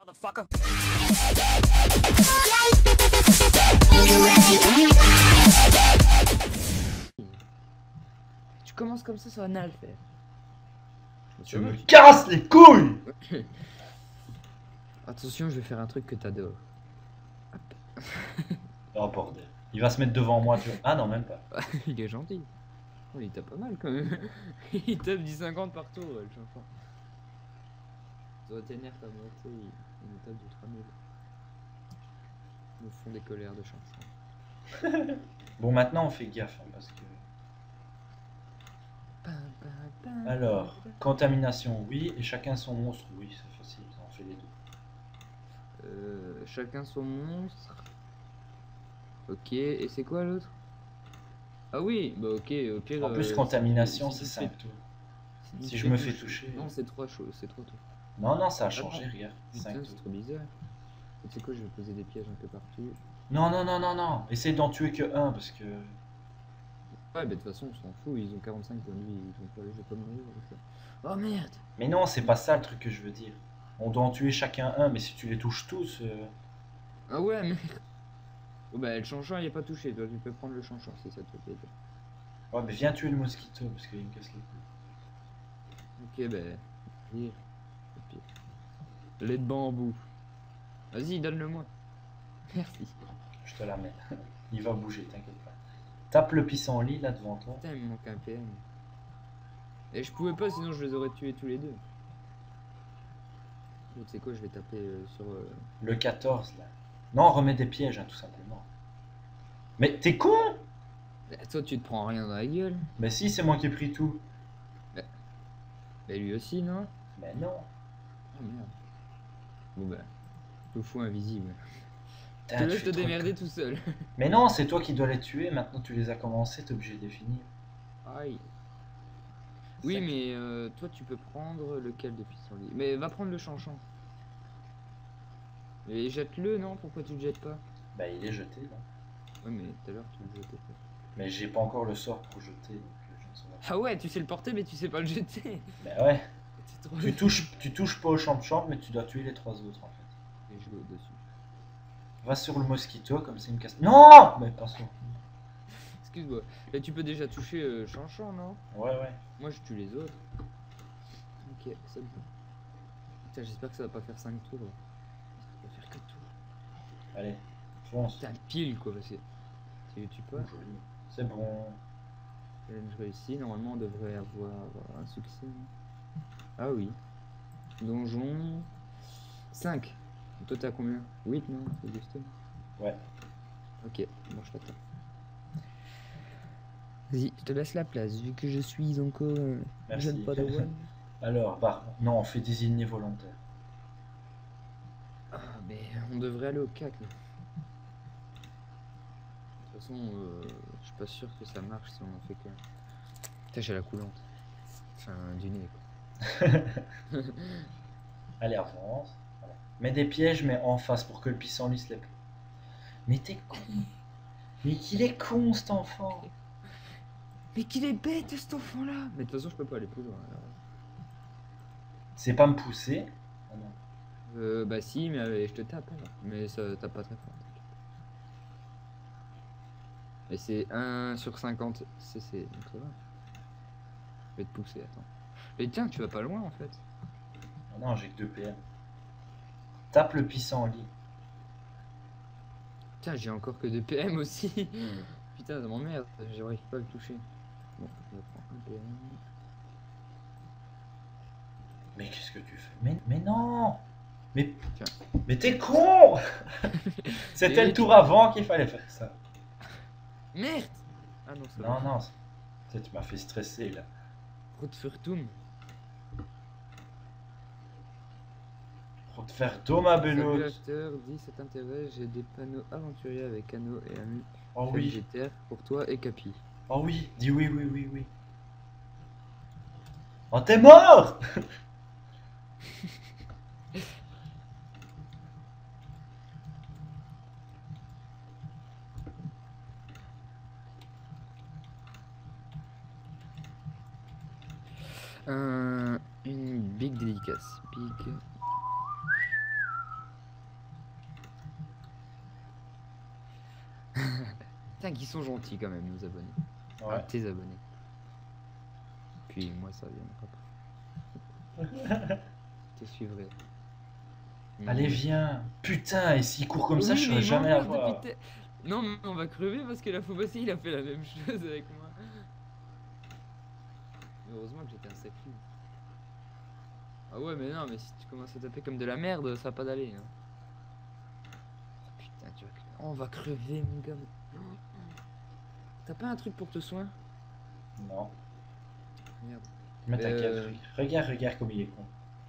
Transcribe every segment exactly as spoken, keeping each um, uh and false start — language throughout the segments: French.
Tu commences comme ça, ça va mal faire. Tu me casses les couilles. Attention, je vais faire un truc que t'adores. Oh bordel. Il va se mettre devant moi, tu vois. Ah non, même pas. Il est gentil. Oh, il tape pas mal quand même. Il tape dix cinquante partout, ouais, le chanson. Ça va t'énerver comme moi, tu sais, il, il me tape du trois mille. Ils me font des colères de chanson. Bon, maintenant on fait gaffe, hein, parce que... Alors, contamination, oui, et chacun son monstre, oui, c'est facile, on fait les deux. Euh, chacun son monstre. Ok, et c'est quoi l'autre? Ah oui, bah ok, au pire... En plus, euh, contamination, si tu- c'est si tu cinq tours. fais- Si tu je fais me fais toucher- toucher... Non, c'est trois choses, c'est trois tours. Non, non, ça a changé, Attends. regarde. Putain, cinq c'est tours. trop bizarre. Tu sais quoi, je vais poser des pièges un peu partout. Non, non, non, non, non, essaye d'en tuer que un, parce que... Ouais, mais de toute façon, on s'en fout, ils ont quarante-cinq points de vie, ils ont pas, je vais pas mourir avec ça. Oh merde! Mais non, c'est pas ça le truc que je veux dire. On doit en tuer chacun un, mais si tu les touches tous... euh, Ah ouais, merde! Oh bah, le chanchant, il est pas touché, toi, tu peux prendre le chanchant si ça te plaît. Ouais, mais viens tuer le mosquito, parce qu'il me casse les couilles. Ok, bah, hier. Lait de bambou. Vas-y, donne-le-moi. Merci. Je te la mets. Il va bouger, t'inquiète pas. Tape le pissenlit là devant toi. Putain, il me manque un P M. Et je pouvais pas, sinon je les aurais tués tous les deux. Bon, tu sais quoi, je vais taper euh, sur... Euh... Le quatorze là. Non, remets des pièges, hein, tout simplement. Mais t'es con! Bah, toi, tu te prends rien dans la gueule. Mais si, c'est moi qui ai pris tout. Bah, bah lui aussi, non? Mais non. Oh merde. Bon bah, le fou invisible. Je Putain, te tu laisse fais te trop de démerder con- tout seul. Mais non, c'est toi qui dois les tuer. Maintenant, tu les as commencés, t'es obligé de les finir. Aïe. Oui, Ça- mais euh, toi, tu peux prendre lequel de pissenlit? Mais va prendre le chanchant. Et jette-le, non? Pourquoi tu le jettes pas? Bah, il est jeté là. Ouais, mais tout à l'heure, tu le jetais pas. Mais j'ai pas encore le sort pour jeter, donc euh, je ne sais pas. Ah ouais, tu sais le porter, mais tu sais pas le jeter. Bah ouais. C'est trop Tu touches, tu touches pas au champ-champ, mais tu dois tuer les trois autres en fait. Et je vais au-dessus. Va sur le mosquito, comme c'est une casse. Non! Mais pas sur. Excuse-moi. Et tu peux déjà toucher euh, chanchant, non? Ouais, ouais. Moi, je tue les autres. Ok, c'est bon. Putain, j'espère que ça va pas faire cinq tours là. Ça va faire quatre tours. Allez, fonce. Putain, pile quoi, parce que tu les tues pas. C'est bon. Je réussis, normalement on devrait avoir un succès. Ah oui. Donjon cinq. Toi t'as combien? huit non? Augustin? Ouais. Ok, bon je t'attends. Vas-y, je te laisse la place vu que je suis encore euh, Merci. jeune padawan. Alors, bah, non, on fait désigner volontaire. Ah mais on devrait aller au C A C là. De toute façon, euh, je suis pas sûr que ça marche si on en fait qu'un. Putain, j'ai la coulante. Enfin, du nez quoi. Allez, avance. Voilà. Mets des pièges, mais en face pour que le pissenlit se lève. Mais t'es con. Mais qu'il est con cet enfant. Mais qu'il est bête cet enfant là. Mais de toute façon, je peux pas aller plus loin. Alors. C'est pas me pousser. Ah non. Euh, bah si, mais euh, je te tape alors. Mais ça tape pas très fort. Et c'est un sur cinquante C C, donc ça va. Je vais te pousser, attends. Mais tiens, tu vas pas loin en fait. Ah non, j'ai que deux P M. Tape le pissenlit. Tiens, j'ai encore que deux P M aussi. Putain, ça m'emmerde, j'arrive pas à le toucher. Bon, je vais prendre un P M. Mais qu'est-ce que tu fais? Mais, mais non. Mais, Tiens. mais t'es con. C'était Et le tour tu- avant qu'il fallait faire ça. Merde. Ah non, ça Non, non. c'est- Tu m'as fait stresser là. Rotfurtum. Pour te faire dos ma Salut belote. acheteur, dis cet intérêt, j'ai des panneaux aventuriers avec anneaux et amis Oh oui. végétaires pour toi et Capi. Oh oui. Dis oui, oui, oui, oui. Oh, t'es mort. Un, une big dédicace. Big. Putain, qu'ils sont gentils quand même, nos abonnés. Ouais. Ah, tes abonnés. Puis moi, ça viendra pas. Je te suivrai. Allez, Hmm. viens. Putain, et s'il court comme ça, Oui, je mais serai il jamais à m'emmerde voir. depuis te- Non, mais on va crever parce que la fois passée, il a fait la même chose avec moi. Heureusement que j'étais un sacré. Ah ouais, mais non, mais si tu commences à taper comme de la merde, ça va pas d'aller. Hein. Oh, putain, tu vas crever. Oh, on va crever, mon gars. mais- T'as pas un truc pour te soigner? Non. Merde. Mais t'inquiète, Euh, regarde, regarde comme il est con.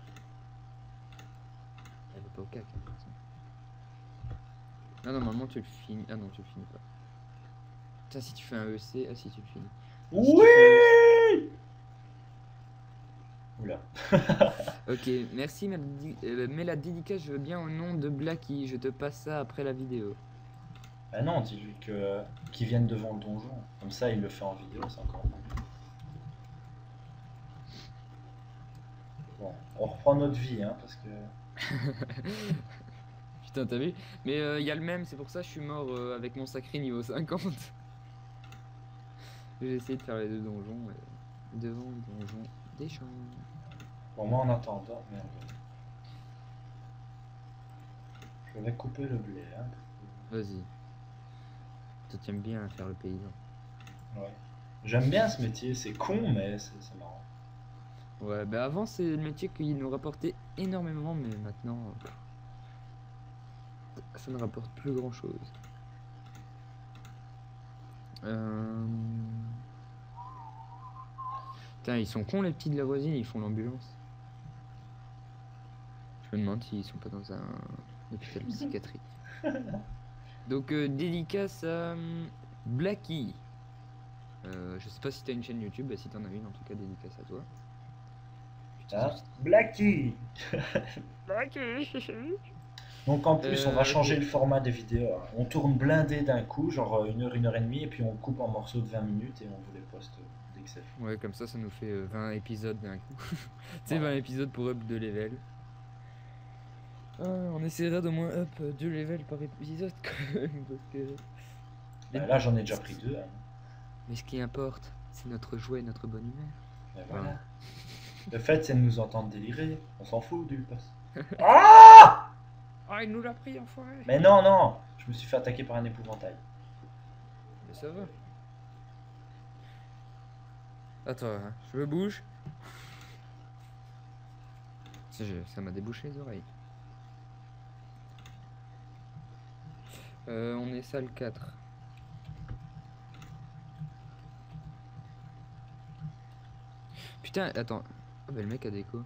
Elle va pas au cac. Hein, de toute façon. Non, normalement, tu le finis. Ah non, tu le finis pas. Putain, si tu fais un E C. Ah si, tu le finis. Si tu fais un E C. Oui. Oula. Ok, merci, mais, euh, mais la dédicace, je veux bien au nom de Blacky. Je te passe ça après la vidéo. Bah non, dis-lui que qu'il vienne devant le donjon. Comme ça, il le fait en vidéo, c'est encore mieux. Bon, on reprend notre vie, hein, parce que... Putain, t'as vu? Mais il euh, y a le même, c'est pour ça que je suis mort euh, avec mon sacré niveau cinquante. J'ai essayé de faire les deux donjons. Et... devant le donjon des champs. Bon, moi, en attendant... Merde. Je vais couper le blé, hein. Vas-y. Toi, t'aimes bien faire le paysan. Ouais. J'aime bien ce métier, c'est con, mais c'est c'est marrant. Ouais, bah avant, c'est le métier qui nous rapportait énormément, mais maintenant, euh, ça ne rapporte plus grand chose. Euh... Putain, ils sont cons les petits de la voisine, ils font l'ambulance. Je me demande s'ils sont pas dans un hôpital psychiatrique. Donc, euh, dédicace à euh, Blacky. Euh, je sais pas si t'as une chaîne YouTube, bah si t'en as une, en tout cas, dédicace à toi. Ah, Blacky. Blacky. Donc en plus, on va Euh, changer ok. le format des vidéos. On tourne blindé d'un coup, genre une heure, une heure et demie, et puis on coupe en morceaux de vingt minutes et on vous les poste dès que c'est fait. Ouais, comme ça, ça nous fait euh, vingt épisodes d'un coup. Tu sais, Voilà. vingt épisodes pour up deux level. Ah, on essaiera d'au moins up deux levels par épisode quand même, parce que... Bah, là, j'en ai déjà pris deux. Hein. Mais ce qui importe, c'est notre joie et notre bonne humeur. Et voilà. Voilà. Le fait, c'est de nous entendre délirer. On s'en fout du pass. Ah! Ah, il nous l'a pris, enfoiré. Mais non, non. Je me suis fait attaquer par un épouvantail. Mais ça va. Attends, hein, je me bouge. Ça j'ai- ça m'a débouché les oreilles. Euh, on est salle quatre. Putain, attends. Ah bah le mec a déco.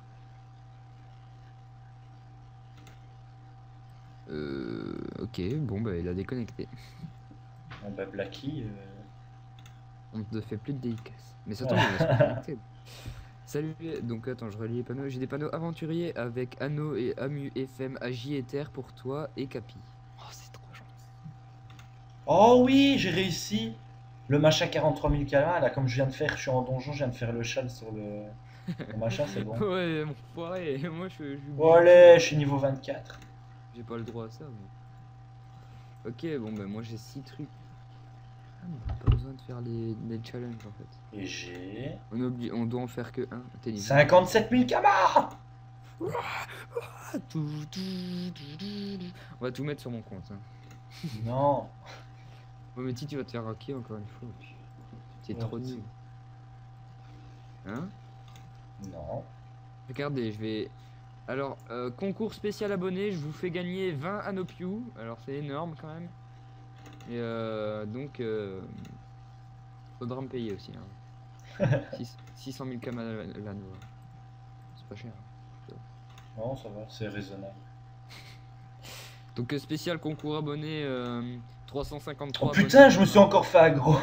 Euh... Ok, bon bah il a déconnecté. Bon, bah, Blacky. euh, On ne fait plus de dédicaces. Mais ça tombe, il va se connecter. Salut, donc attends, je relis les panneaux. J'ai des panneaux aventuriers avec Anno et Amu F M, Agi et Terre pour toi et Capi. Oh, c'est trop gentil. Oh oui, j'ai réussi. Le machin quarante-trois mille K, là, comme je viens de faire, je suis en donjon, je viens de faire le châle sur le... Mon machin, c'est bon. Ouais, mon foiré, moi je suis. Oh, allez, je suis niveau vingt-quatre. J'ai pas le droit à ça, moi. Ok, bon, bah moi j'ai six trucs. Ah, mais on a pas besoin de faire les, les challenges en fait. Et j'ai... On, obli- on doit en faire que un. T'es niveau. cinquante-sept mille kamas. Ah, tout, tout, tout, tout. On va tout mettre sur mon compte. Hein. Non. Ouais, mais si tu vas te faire hacker encore une fois. Puis... T'es Ouais, trop c'est- nul. Hein? Non. Regardez, je vais. Alors, euh, concours spécial abonné, je vous fais gagner vingt Anopiu. Alors, c'est énorme quand même. Et euh, donc, euh, faudra me payer aussi. Hein. Six- six cent mille kamas l'anneau. C'est pas cher. Non, ça va, c'est raisonnable. Donc, euh, spécial concours abonné, euh, trois cent cinquantre-trois Oh putain, abonnés. je me suis encore fait aggro.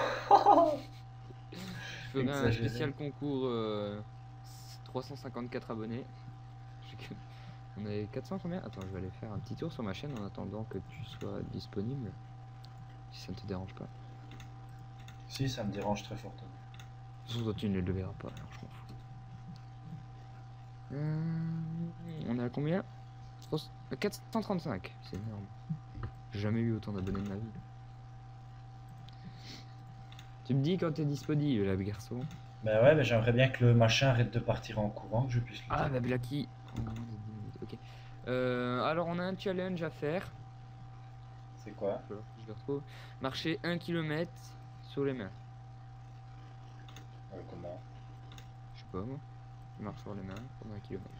Je ferai un Exagéré. spécial concours euh, trois cent cinquante-quatre abonnés. On est quatre cents combien? Attends, je vais aller faire un petit tour sur ma chaîne en attendant que tu sois disponible. Si ça ne te dérange pas. Si, ça me dérange très fortement. De toute façon, toi, tu ne le verras pas, alors je m'en fous. Euh, on est à combien? quatre cent trente-cinq, c'est énorme. J'ai jamais eu autant d'abonnés de ma vie. Tu me dis quand t'es disponible, là, garçon. Bah ouais, mais j'aimerais bien que le machin arrête de partir en courant, que je puisse le Ah, dire. bah Blacky. Oh, moins de dix minutes, ok. Euh, alors, on a un challenge à faire. C'est quoi? Alors, je le retrouve. Marcher un kilomètre sur les mains. Euh, comment? Je sais pas, moi. Je marche sur les mains pendant un kilomètre.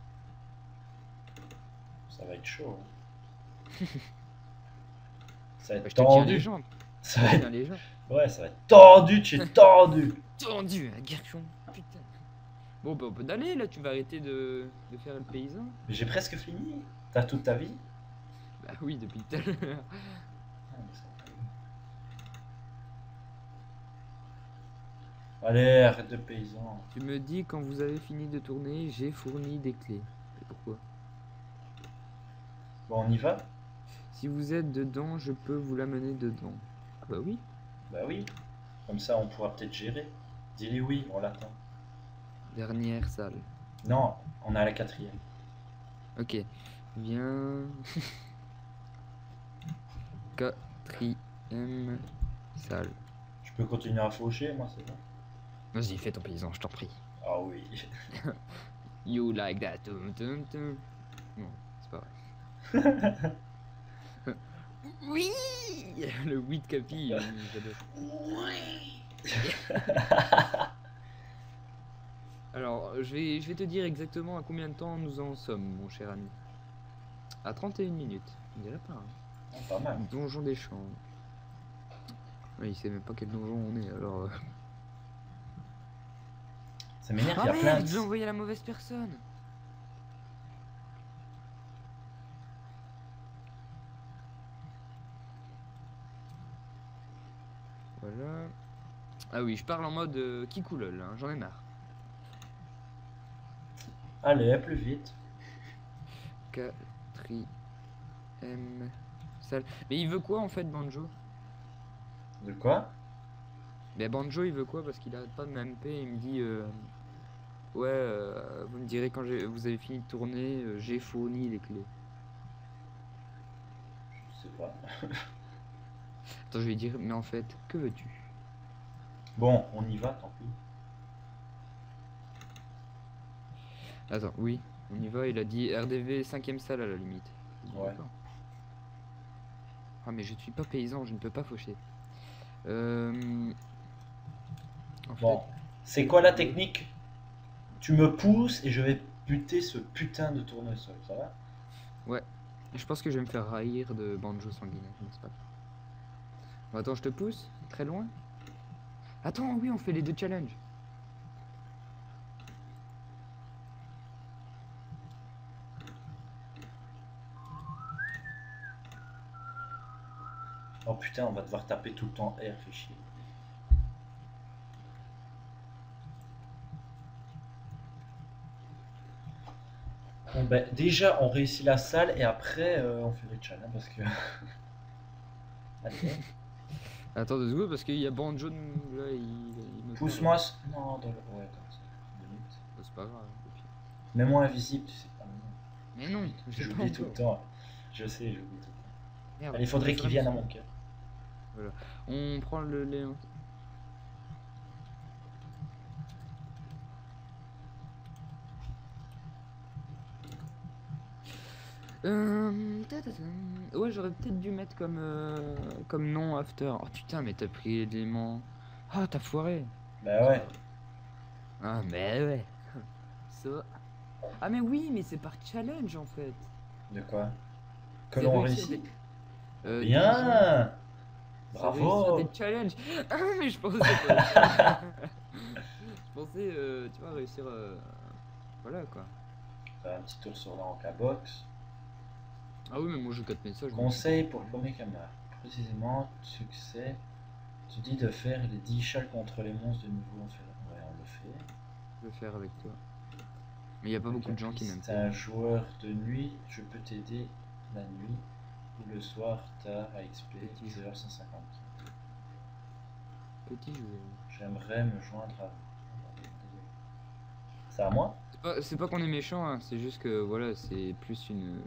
Ça va être chaud. Hein. Ça va Bah, être je te tiens les tendu. jambes. Ça Je va te être... tiens les jambes. Ouais, ça va être tendu, tu es tendu. Tendu, un garçon. Putain. Bon, bah, on peut d'aller, là. Tu vas arrêter de, de faire le paysan. Mais j'ai presque fini. T'as toute ta vie? Bah oui, depuis tout à l'heure. Ah, mais ça va. Allez, arrête de paysan. Tu me dis quand vous avez fini de tourner, j'ai fourni des clés. Et pourquoi? Bon, on y va? Si vous êtes dedans, je peux vous l'amener dedans. Ah bah oui. Bah oui. Comme ça, on pourra peut-être gérer. Dis-lui oui, on l'attend. Dernière salle. Non, on est à la quatrième. Ok. Viens. Quatrième salle. Je peux continuer à faucher, moi, c'est bon. Vas-y, fais ton paysan, je t'en prie. Ah oui. You like that. Tum, tum, tum. Non, c'est pas vrai. Oui. Le oui de Capi. euh, j'adore. Oui. Alors, je vais, je vais te dire exactement à combien de temps nous en sommes, mon cher ami. À trente et une minutes. On dirait pas. Hein. Oh, pas mal. Donjon des champs. Ouais, il sait même pas quel donjon on est, alors... euh. Ça m'énerve, Ah il y a plein merde, j'ai de... envoyé à la mauvaise personne. Voilà. Ah oui, je parle en mode euh, Kikoulol, hein, j'en ai marre. Allez, plus vite. Quatrième salle. Mais il veut quoi en fait, Banjo? De quoi? Mais Banjo, il veut quoi? Parce qu'il arrête pas de m'M P, il me dit... euh, Ouais, euh, vous me direz quand j'ai- vous avez fini de tourner, euh, j'ai fourni les clés. Je sais pas. Attends, je vais lui dire, mais en fait, que veux-tu? Bon, on y va, tant pis. Attends, oui, on y va, il a dit R D V cinquième salle à la limite. Ouais. D'accord. Ah mais je suis pas paysan, je ne peux pas faucher. Euh... En Bon, c'est quoi la technique? Tu me pousses et je vais buter ce putain de tournesol, ça va? fait, ouais, je pense que je vais me faire raillir de Banjo sanguinaire, mais c'est pas grave. Bon, attends, je te pousse, très loin. Attends, oui, on fait les deux challenges. Oh putain, on va devoir taper tout le temps R, fait chier. Bon ben, déjà, on réussit la salle et après, euh, on fait les challenges parce que... Allez, Attends deux secondes, parce qu'il y a Banjo, de- là, il, il me pousse-moi... parle. ce- Non, dans le... Ouais, comme ça. Limite. Oh, c'est pas grave, au pire. Mets-moi invisible, tu sais pas. Mais non, j'ai pas J'oublie tout le encore. temps. Je sais, j'oublie tout le temps. Merde, Allez, il faudrait faut qu'il faire vienne à un mon petit- cœur. Voilà. On prend le lait. Euh... ta-ta-ta. Ouais, j'aurais peut-être dû mettre comme, euh, comme nom after. Oh putain, mais t'as pris l'élément. Ah, t'as foiré. Bah ouais. Ah, mais ouais. Ça. Ah, mais oui, mais c'est par challenge en fait. De quoi? Que C'est l'on réussir réussit. des- Euh, Bien. c'est Bravo. réussir des challenges. Ah, mais je pensais pas. Je pensais, euh, tu vois, réussir. euh, Voilà quoi. Faire un petit tour sur la box. Ah oui, mais moi je quatre messages. donc- Conseil pour le premier camarade. Précisément, succès. Tu dis de faire les dix chals contre les monstres de niveau inférieur. Ouais, on le fait. Je vais faire avec toi. Mais il n'y a pas beaucoup de gens qui m'aiment. C'est un joueur de nuit, je peux t'aider la nuit ou le soir tard à X P Petit dix heures cent cinquante. Petit joueur. J'aimerais me joindre à vous. C'est à moi? C'est pas, c'est pas qu'on est méchant, hein, c'est juste que voilà, c'est plus une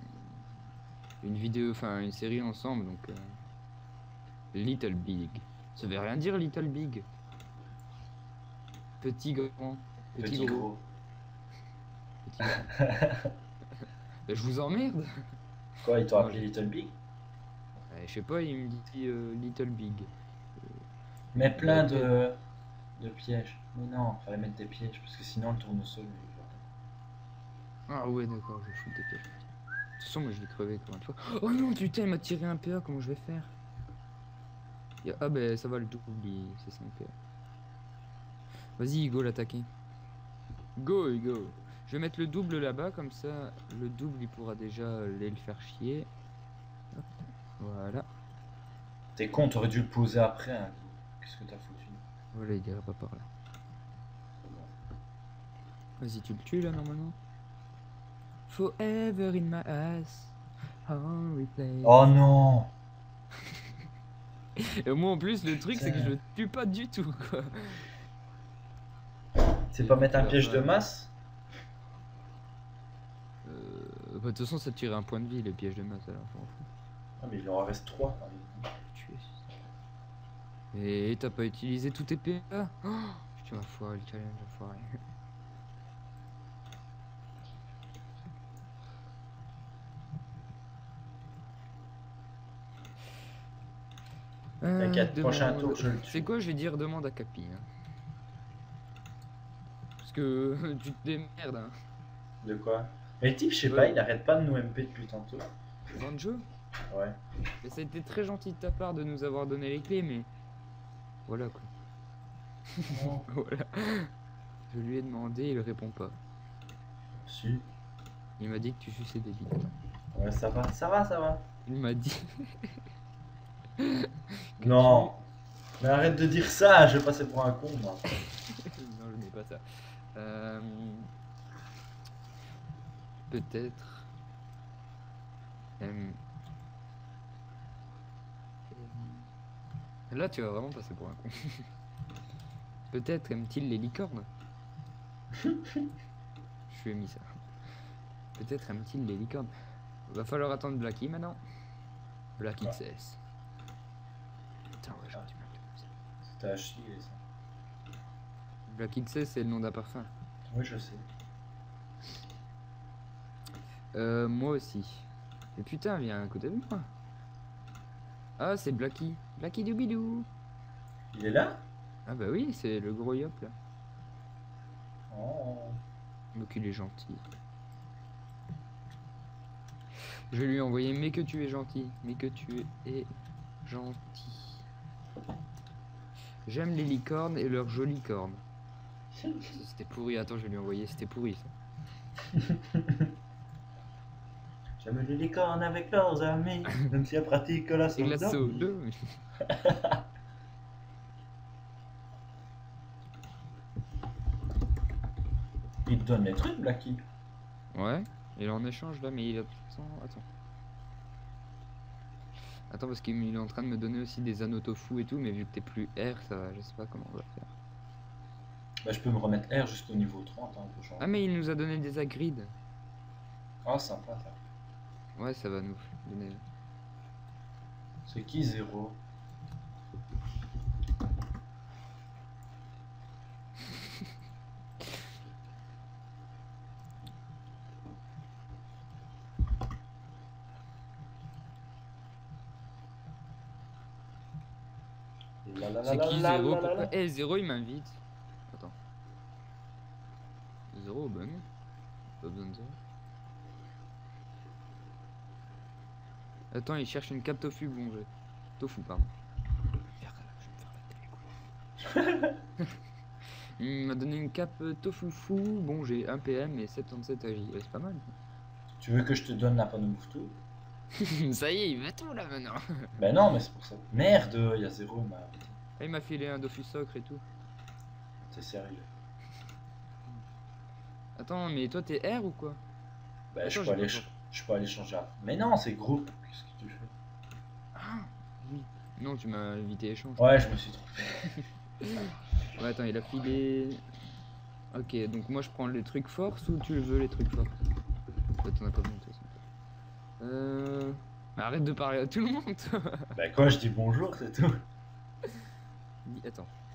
une vidéo, enfin une série ensemble, donc euh, Little Big. Ça veut rien dire Little Big. Petit grand. Petit, Petit gros. gros. Petit grand. Bah, je vous emmerde. Quoi, ils t'ont Non, appelé j'ai- Little Big? Ouais, je sais pas, il me dit euh, Little Big. Mais plein Ouais, de, de pièges. Mais non, fallait mettre des pièges parce que sinon le tournesol. lui, Ah ouais, d'accord, je fous des pièges. De toute façon, moi je vais crever encore une fois. Oh non, putain, il m'a tiré un P A, comment je vais faire? Il y a- Ah bah ça va, le double, il- c'est cinq P A. Vas-y, Hugo, l'attaquer. Go, Hugo. Je vais mettre le double là-bas, comme ça, le double, il pourra déjà aller le faire chier. Hop, voilà. T'es con, t'aurais dû le poser après. Hein. Qu'est-ce que t'as foutu? Voilà, il ira pas par là. Vas-y, tu le tues là, normalement. Forever in my ass. On replay. Oh non! Et moi en plus le truc c'est que je le tue pas du tout quoi. C'est pas mettre un piège de masse? Euh, bah, de toute façon ça tire un point de vie les pièges de masse à la fin. Ah mais il en reste trois. Tuer. Et t'as pas utilisé tous tes P A? Oh, putain enfoiré le challenge enfoiré. T'inquiète, Euh, prochain demande- tour je le tue. C'est quoi je vais dire demande à Capi hein. Parce que tu te démerdes hein. De quoi? Mais le type, je sais Ouais. pas, il arrête pas de nous M P depuis tantôt. Dans le jeu. Ouais. Mais ça a été très gentil de ta part de nous avoir donné les clés mais... Voilà quoi. Voilà. Je lui ai demandé, il répond pas. Si. Il m'a dit que tu suçais des bites. Ouais, ça va, ça va, ça va. Il m'a dit. Non. Mais arrête de dire ça, je vais passer pour un con, moi. Non, je n'ai pas ça. Euh... Peut-être. Euh... Là, tu vas vraiment passer pour un con. Peut-être aime-t-il les licornes. Je lui ai mis ça. Peut-être aime-t-il les licornes. Va falloir attendre Blacky maintenant. Blacky Ouais. X S. Putain, ouais, j'aurais dû mettre comme ça. C'était à chier, ça. Black X S, c'est le nom d'un parfum. Oui, je sais. Euh, moi aussi. Et putain, viens à côté de moi. Ah, c'est Blacky. Blacky Doubidou. Il est là? Ah bah oui, c'est le gros yop là. Oh. Donc il est gentil. Je vais lui envoyer mais que tu es gentil. Mais que tu es gentil. J'aime les licornes et leurs jolies cornes. C'était pourri, attends, je vais lui envoyer, c'était pourri ça. J'aime les licornes avec leurs amis, même si elles pratiquent la C'est l'assaut sodomie. deux. Il te donne les trucs, Blacky. Ouais, il est en échange là, mais il attend. Attends. Attends, parce qu'il est en train de me donner aussi des anneaux tofu et tout, mais vu que t'es plus R, ça va, je sais pas comment on va faire. Bah, je peux me remettre R jusqu'au niveau trente, hein, pour changer. Ah, mais il nous a donné des agrides. Ah, sympa ça. Ouais, ça va nous donner. C'est qui zéro? La la la C'est la qui la Zéro? la la Pourquoi la. Eh, Zéro il m'invite. Attends. Zéro, bah non. Pas besoin de Zéro. Attends, il cherche une cape tofu, bon jeu. Tofu, pardon. Merde, je vais me faire la télé, quoi. Il m'a donné une cape euh, tofu fou, bon j'ai un P M et soixante-dix-sept A J, ouais, c'est pas mal. Tu veux que je te donne la panneau tout? Ça y est, il va tout là maintenant. Ben non, mais c'est pour ça. Merde, il y a zéro, ma... Ah, il m'a filé un Dofus Socre et tout. T'es sérieux? Attends, mais toi t'es R ou quoi? Ben je Attends, peux j'ai aller, pas ch- je peux aller changer. à- Mais non, c'est groupe. Qu'est-ce que tu fais? Ah oui. Non, tu m'as invité échange. Ouais, je me suis trompé. Ouais, attends, il a filé. Ok, donc moi je prends les trucs force ou tu veux les trucs force? Ouais, t'en as pas besoin de toute façon. Euh. Arrête de parler à tout le monde, toi. Ben quoi, je dis bonjour, c'est tout. Dis- Attends.